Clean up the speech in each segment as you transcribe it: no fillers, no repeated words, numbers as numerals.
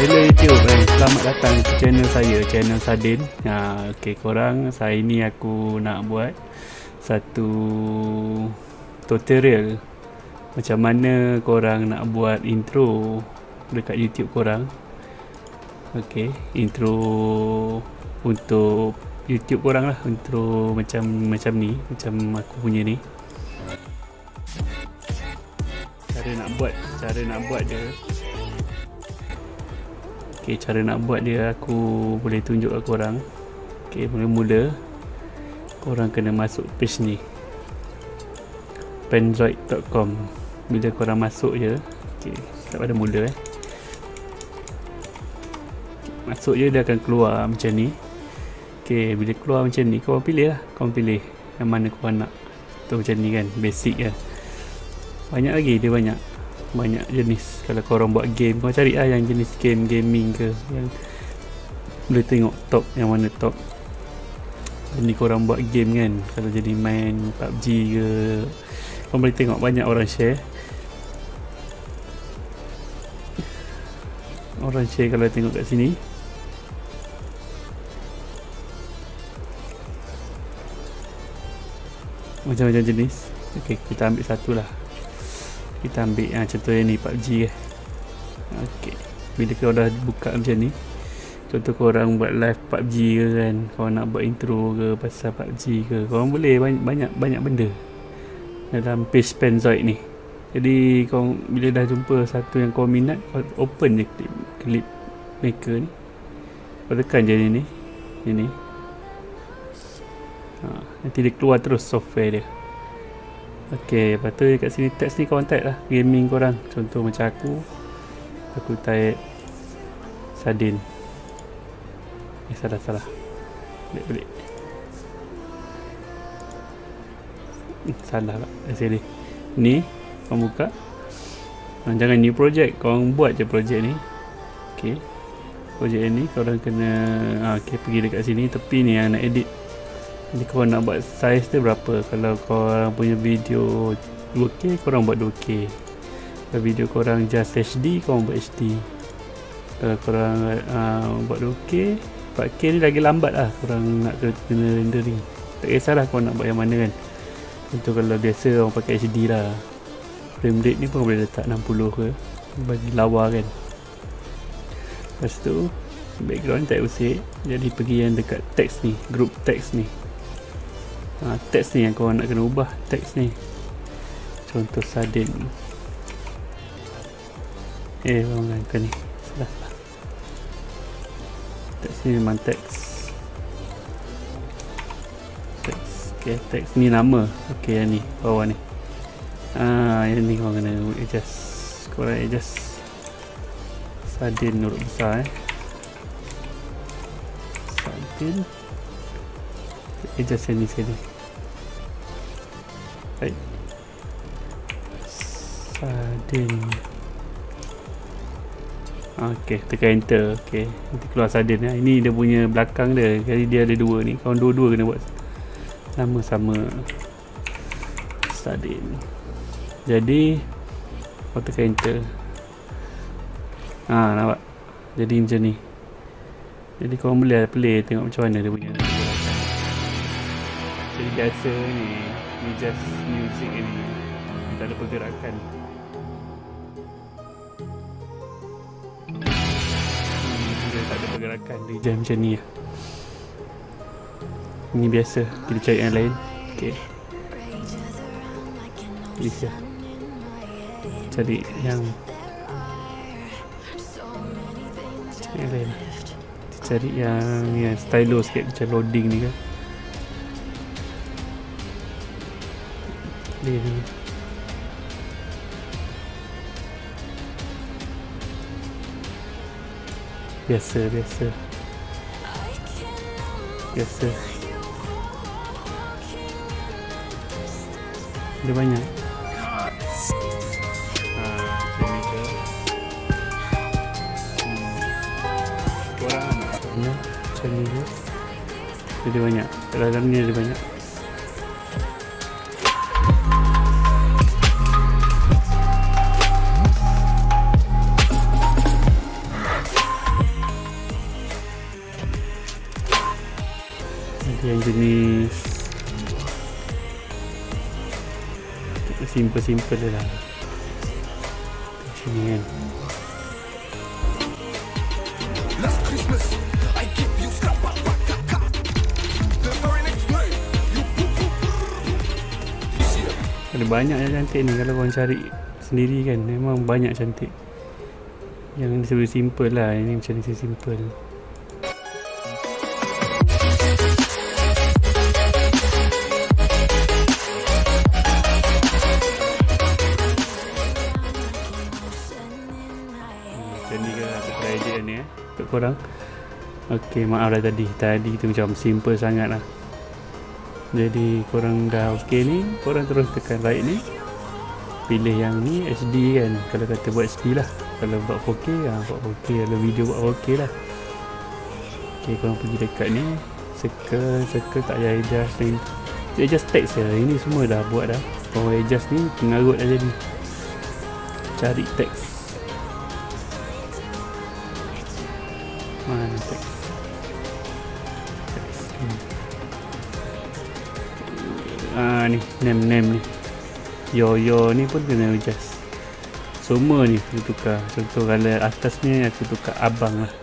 Hello YouTube, selamat datang ke channel saya, channel Sadin. Okay korang, hari ni aku nak buat satu tutorial macam mana korang nak buat intro dekat YouTube korang. Okay, intro untuk YouTube korang lah, intro macam ni, macam aku punya ni. Cara nak buat dia. Okay, cara nak buat dia aku boleh tunjuk kat korang. Okay, mula-mula korang kena masuk page ni, pendroid.com. Bila korang masuk je, okay, start pada mula masuk je, dia akan keluar macam ni. Okay, bila keluar macam ni, korang pilih lah, korang pilih yang mana korang nak. Tu macam ni kan, basic kan. Banyak lagi, dia banyak jenis. Kalau korang buat game, korang cari lah yang jenis game gaming ke, yang boleh tengok top, yang mana top. Jadi korang buat game kan, kalau jadi main PUBG ke, korang boleh tengok banyak orang share. Orang share kalau tengok kat sini. Macam-macam jenis. Okay, kita ambil satu lah. Kita ambil contohnya ni, PUBG ke. Okay, bila korang dah buka macam ni, contoh korang buat live PUBG ke kan, korang nak buat intro ke pasal PUBG ke, korang boleh banyak benda dalam page Pendroid ni. Jadi korang bila dah jumpa satu yang korang minat, korang open je clip maker ni, korang tekan je ni. Nanti dia keluar terus software dia. Ok, lepas tu kat sini teks ni korang type lah gaming korang. Contoh macam aku type Sadin. Salah Balik salah lah sini. Ni korang buka, jangan new project, korang buat je project ni. Ok, project ni korang kena ok, pergi dekat sini tepi ni yang nak edit. Jadi korang nak buat size dia berapa. Kalau korang punya video 2K, korang buat 2K. Kalau video korang just HD, korang buat HD. Kalau korang buat 2K, 4K ni lagi lambat lah, korang nak kena rendering. Tak kisahlah korang nak buat yang mana kan. Contoh kalau biasa orang pakai HD lah, frame rate ni pun boleh letak 60 ke, bagi lawa kan. Lepas tu background tak usik, jadi pergi yang dekat teks ni, group teks ni. Teks ni yang korang nak kena ubah, teks ni. Contoh Sadin. Korang kan ni salah. Teks ni memang teks. Ok, teks ni nama. Ok, yang ni bawah ni. Yang ni korang kena adjust. Korang adjust Sadin huruf besar Sadin. Adjust yang ni sekali. Baik, Sadin. Ok, tekan enter. Ok, nanti keluar Sadin. Ini dia punya belakang dia. Jadi dia ada dua ni. Korang dua-dua kena buat nama sama, Sadin. Jadi korang tekan enter. Nampak? Jadi macam ni. Jadi korang boleh play, tengok macam mana dia punya. Jadi biasa ni just music ni, tak ada pergerakan. Dia tak ada pergerakan, dia just macam ni lah. Ni biasa, kita cari yang lain. Ok, bisa cari yang lain. Cari yang stylo sikit, macam loading ni kan. Ni biasa dia banyak. Macam ni ke. Korang nak macam ni ke. Dia banyak, dalam ni ada banyak. simple je lah sini kan. Ada banyak yang cantik ni kalau korang cari sendiri kan, memang banyak cantik. Yang ni sebab simple lah, ini macam ni simple. Macam ni ke aku try je ni untuk korang. Ok, maaf lah tadi tu macam simple sangat lah. Jadi korang dah ok ni, korang terus tekan right ni, pilih yang ni HD kan. Kalau kata buat HD lah, kalau buat 4K buat 4K, kalau video buat 4K lah. Ok, korang pergi dekat ni, circle tak payah adjust ni, adjust text je. Ini semua dah buat dah. Korang adjust ni pengarut dah jadi. Cari teks, mana teks ni name ni yo ni pun kena adjust. Semua ni aku tukar. Contoh kalau atas ni aku tukar abang lah,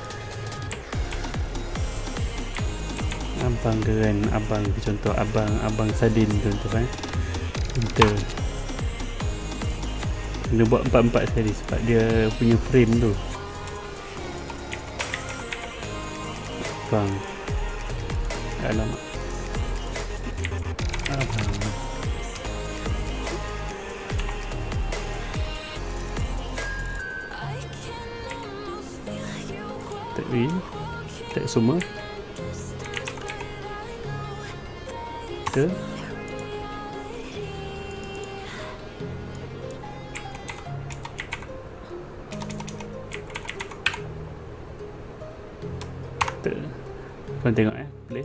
abang ke kan, abang contoh abang Sadin contoh kan. Enter. Kena buat 4 sekali sebab dia punya frame tu. Abang, alamak, abang. Tak semua ke korang tengok play.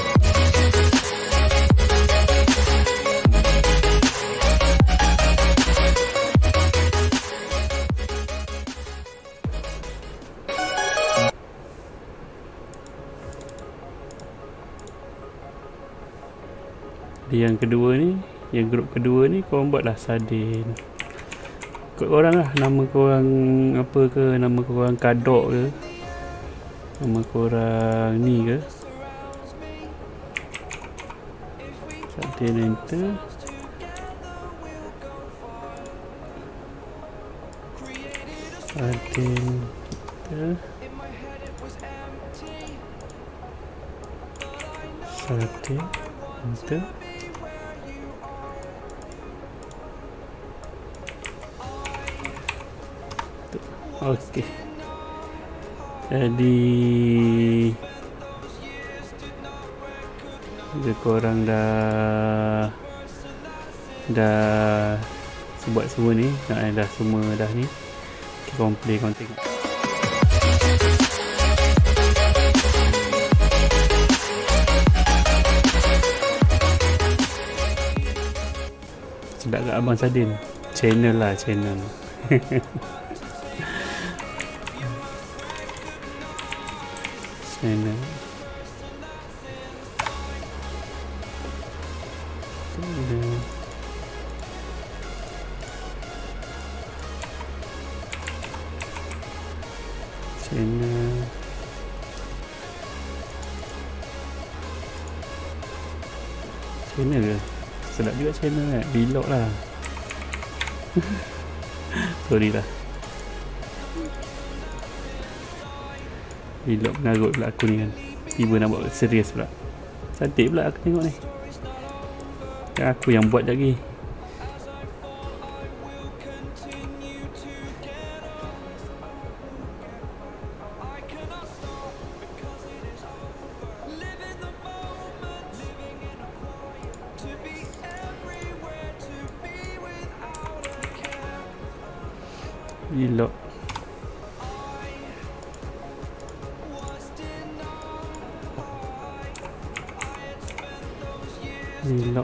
Yang kedua ni, yang grup kedua ni korang buatlah Sadin. Ikut korang lah, nama korang apa ke, nama korang Kadok ke, nama korang ni ke. Sadin enter. Sadin enter. Sadin enter. Okey. Jadi korang dah buat semua ni, dah semua dah ni. Okay, korang play, korang tengok. Sedap kat Abang Sadin. Channel lah, channel. Channel. Channel ke? Sedap juga channel kan? Vlog lah. Sorry lah. Vlog mengarut pula aku ni kan. Tiba nak buat serius pula. Cantik pula aku tengok ni. Kan aku yang buat lagi. Vlog. Vlog.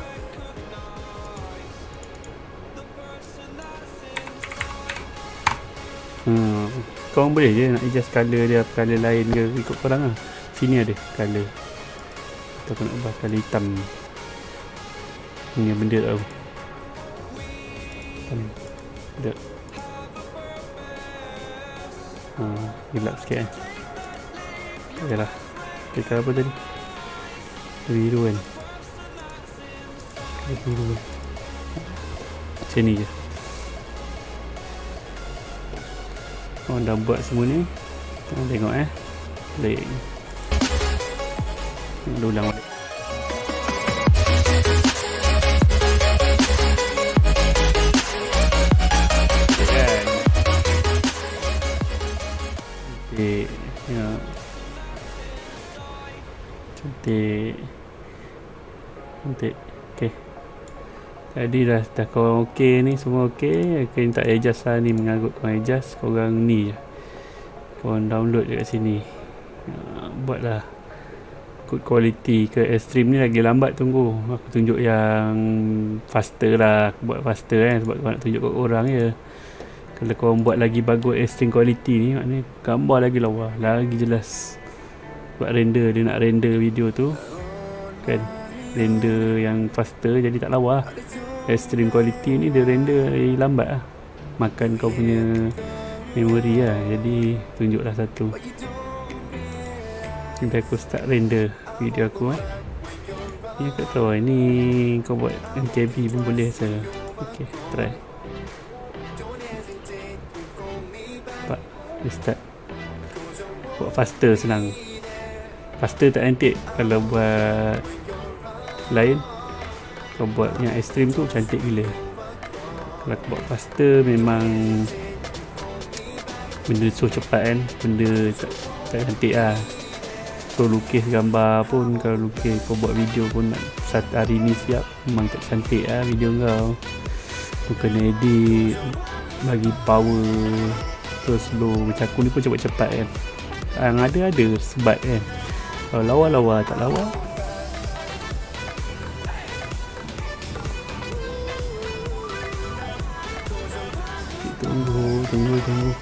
Korang boleh je nak adjust colour dia, colour lain ke, ikut korang lah. Sini ada colour. Kita nak ubah colour hitam. Ini benda tau. macam ada gelap sikit kan. Yalah, kita apa tadi, biru kan, biru kan. Macam ni je. Dah buat semua ni. Tengok balik. Ulang balik. Cantik ya. Cantik. Okay. Tadi dah korang okey ni, semua okey. Okay, tak adjust lah ni, mengarut korang adjust. Korang ni je, korang download je kat sini. Buatlah good quality ke extreme ni lagi lambat, tunggu aku tunjuk yang faster lah. Aku buat faster kan, sebab aku nak tunjuk kat korang je. Kalau korang buat lagi bagus extreme quality ni, maknanya gambar lagi lawa, lagi jelas. Buat render, dia nak render video tu kan, render yang faster jadi tak lawa. Extreme quality ni dia render lagi lambat lah, makan kau punya memori lah. Jadi tunjuklah satu. Nanti aku start render video aku ni. Aku tahu ni kau buat MKB pun boleh saya. Okay, try. Nampak? Dia start. Buat faster senang. Faster tak cantik. Kalau buat lain, kau buat yang ekstrim tu cantik gila. Kalau aku buat faster memang benda so cepat kan, benda tak cantik lah. Kau lukis gambar pun, kalau lukis kau buat video pun satu hari ni siap, memang tak cantik lah video kau. Kau kena edit, bagi power terus slow. Macam aku ni pun cepat-cepat kan, yang ada sebat kan. Kalau lawa-lawa tak lawa. Tunggu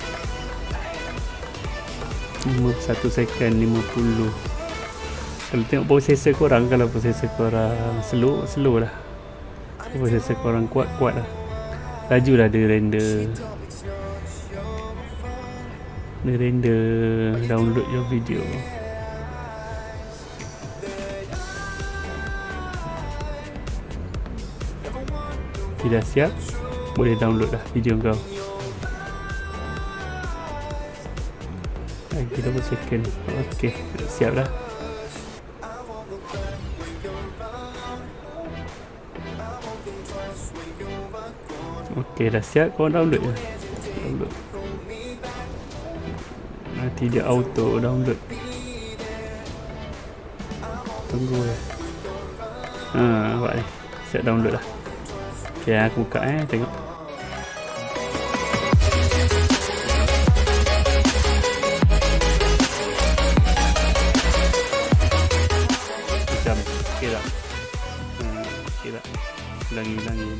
1 second 50. Kalau tengok prosesor korang, kalau prosesor korang slow lah, prosesor korang kuat lah, laju lah dia render download your video. Tidak siap, boleh download lah video kau. Lagi 20 second. Ok, siap dah. Ok, dah siap. Korang download je. Download. Nanti dia auto download. Tunggu je. Nampak ni, siap download dah. Ok, aku buka tengok. Okay tak? Okay tak? Ulangi.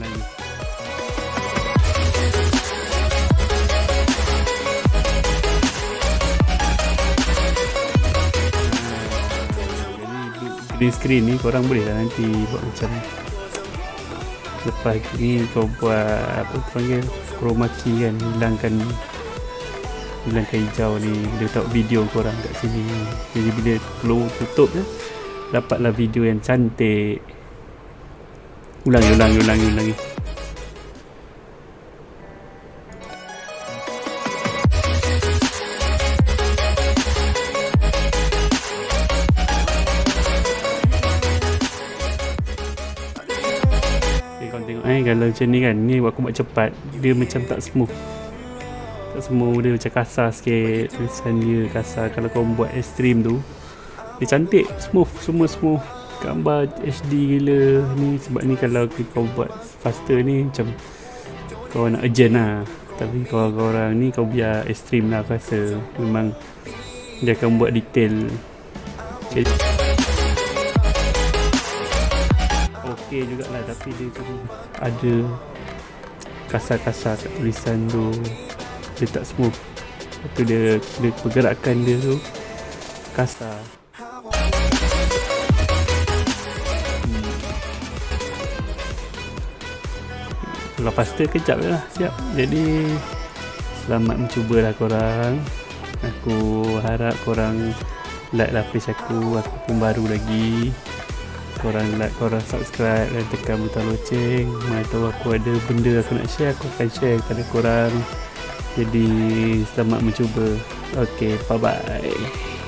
Green screen ni korang boleh lah nanti buat macam lepas ni kau buat apa panggil chroma key kan, hilangkan hijau ni, dia tahu video korang kat sini. Jadi bila flow tutup je, dapatlah video yang cantik. Ulangi. Kau tengok kalau macam ni kan, ni aku buat cepat, dia macam tak smooth. Dia macam kasar sikit, tulisan dia kasar. Kalau kau buat ekstrim tu, dia cantik, semua smooth, gambar HD gila ni. Sebab ni kalau kau buat faster ni macam kau nak urgent lah. Tapi kalau korang ni kau biar ekstrim lah, aku rasa memang dia akan buat detail. Okay jugalah, tapi dia tu ada kasar-kasar kat tulisan tu, dia tak smooth. Lepas tu dia pergerakan dia tu kasar. Kalau faster kejap je lah. Siap. Jadi selamat mencubalah korang. Aku harap korang like lah page aku pun baru lagi. Korang like, korang subscribe dan tekan butang loceng. Mana tahu aku ada benda aku nak share, aku akan share kepada korang. Jadi selamat mencuba. Okay, bye bye.